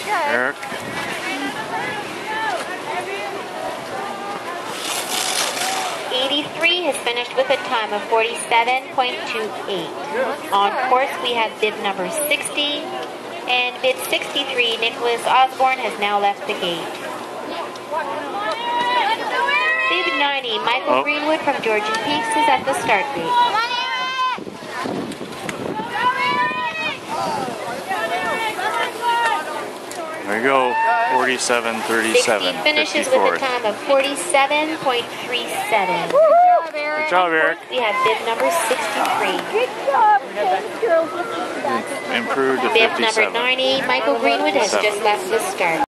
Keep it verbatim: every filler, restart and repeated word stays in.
Eric. eighty-three has finished with a time of forty-seven point two eight. On course, we have bib number sixty, and bib sixty-three, Nicholas Osborne, has now left the gate. Bib ninety, Michael oh. Greenwood from Georgian Peaks, is at the start gate. There you go, forty-seven thirty-seven. sixty finishes fifty-four. with a time of forty-seven point three seven. Good job, Eric. We have bib number sixty-three. Good job, girls. Improved to Bib fifty-seven. number ninety, Michael Greenwood, has just left the start.